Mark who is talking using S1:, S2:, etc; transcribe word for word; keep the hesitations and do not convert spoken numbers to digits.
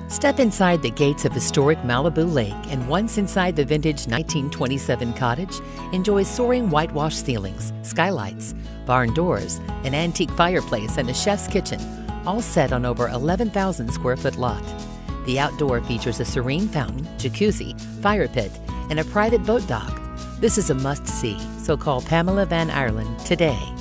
S1: Step inside the gates of historic Malibu Lake, and once inside the vintage nineteen twenty-seven cottage, enjoy soaring whitewashed ceilings, skylights, barn doors, an antique fireplace, and a chef's kitchen, all set on over eleven thousand square foot lot. The outdoor features a serene fountain, jacuzzi, fire pit, and a private boat dock. This is a must-see, so call Pamela Van Ierland today.